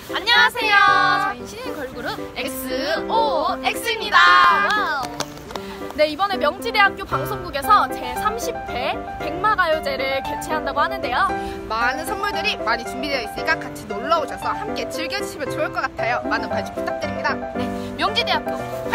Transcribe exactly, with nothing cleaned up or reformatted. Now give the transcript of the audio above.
안녕하세요. 저희는 신인 걸그룹 엑스오엑스입니다. 와우. 네, 이번에 명지대학교 방송국에서 제삼십 회 백마가요제를 개최한다고 하는데요. 많은 선물들이 많이 준비되어 있으니까 같이 놀러 오셔서 함께 즐겨주시면 좋을 것 같아요. 많은 관심 부탁드립니다. 네, 명지대학교